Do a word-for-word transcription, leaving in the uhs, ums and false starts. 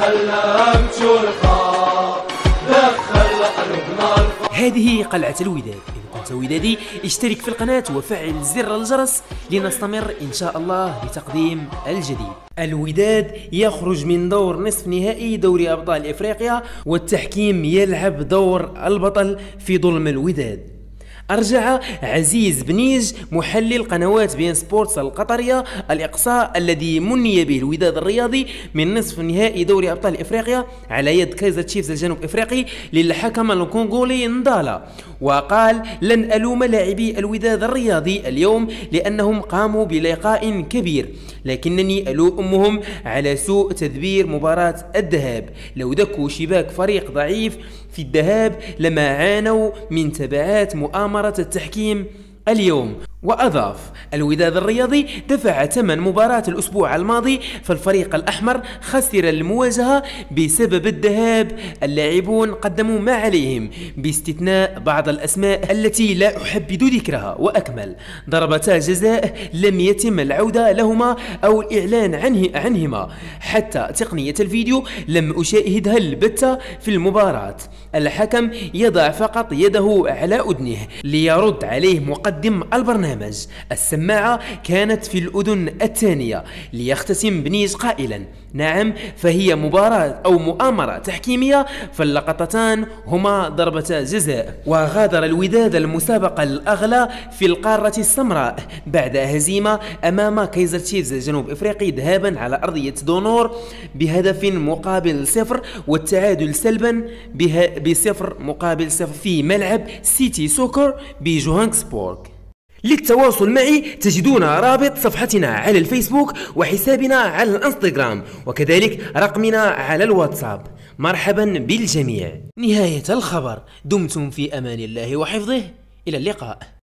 خلنا نمشوا الخط دخل قلوبنا الفرح. هذه قلعة الوداد. إذا كنت ودادي اشترك في القناة وفعل زر الجرس لنستمر إن شاء الله بتقديم الجديد. الوداد يخرج من دور نصف نهائي دوري أبطال إفريقيا، والتحكيم يلعب دور البطل في ظلم الوداد. أرجع عزيز بنيج محلل قنوات بين سبورتس القطرية الإقصاء الذي مني به الوداد الرياضي من نصف نهائي دوري أبطال إفريقيا على يد كايزر تشيفز الجنوب إفريقي للحكم الكونغولي ندالا، وقال: لن ألوم لاعبي الوداد الرياضي اليوم لأنهم قاموا بلقاء كبير، لكنني ألومهم على سوء تدبير مباراة الذهاب. لو دكوا شباك فريق ضعيف في الذهاب لما عانوا من تبعات مؤامرة التحكيم اليوم. وأضاف: الوداد الرياضي دفع ثمن مباراة الأسبوع الماضي، فالفريق الأحمر خسر المواجهة بسبب الذهاب. اللاعبون قدموا ما عليهم باستثناء بعض الأسماء التي لا أحبذ ذكرها. وأكمل: ضربتا جزاء لم يتم العودة لهما أو الإعلان عنه عنهما، حتى تقنية الفيديو لم أشاهدها البتة في المباراة. الحكم يضع فقط يده على أذنه ليرد عليه مقدم البرنامج. السماعة كانت في الأذن الثانية، ليختتم بنيج قائلا: نعم، فهي مباراة أو مؤامرة تحكيمية، فاللقطتان هما ضربة جزاء. وغادر الوداد المسابقة الأغلى في القارة السمراء بعد هزيمة أمام كايزر تشيفز الجنوب إفريقي ذهابا على أرضية دونور بهدف مقابل صفر، والتعادل سلبا بصفر مقابل صفر في ملعب سيتي سوكر بجوهانسبورغ. للتواصل معي تجدون رابط صفحتنا على الفيسبوك وحسابنا على الانستغرام، وكذلك رقمنا على الواتساب. مرحبا بالجميع. نهاية الخبر. دمتم في أمان الله وحفظه. إلى اللقاء.